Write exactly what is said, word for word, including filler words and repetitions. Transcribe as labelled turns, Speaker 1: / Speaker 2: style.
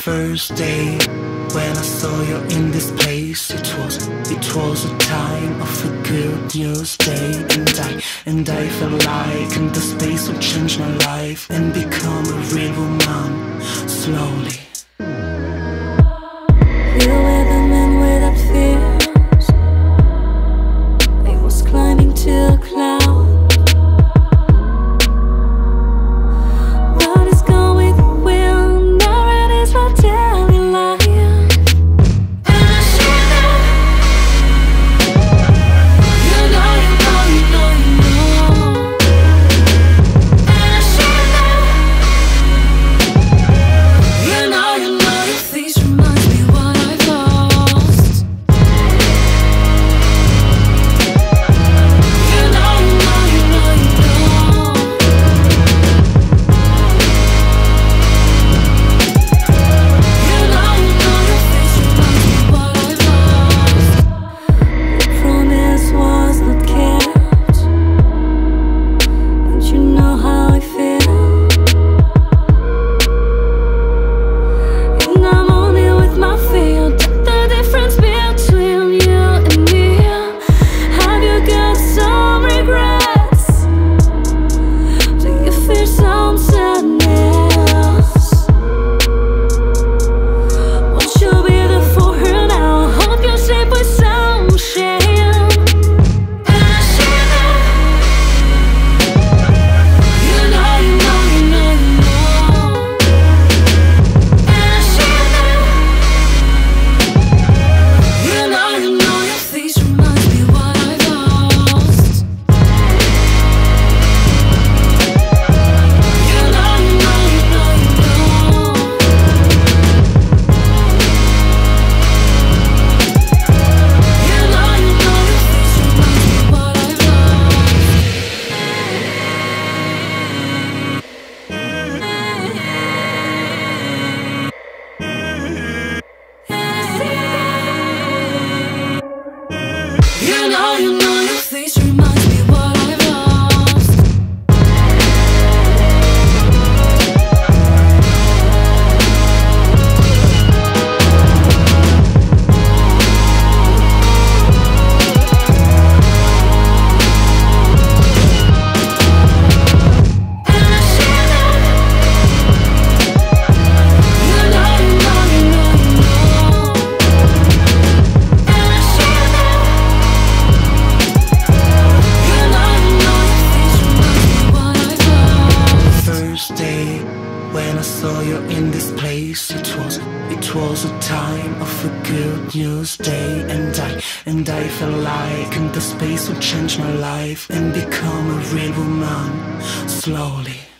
Speaker 1: first day when I saw you in this place, it was, it was a time of a good news day. And I, and I felt like in the space would change my life and become a real woman, slowly.
Speaker 2: You were the man without fears. I was climbing to a cloud. You know, you know, your face reminds me what I've lost.
Speaker 1: When I saw you in this place, it was, it was a time of a good news day. And I, and I felt like in the space would change my life and become a real woman, slowly.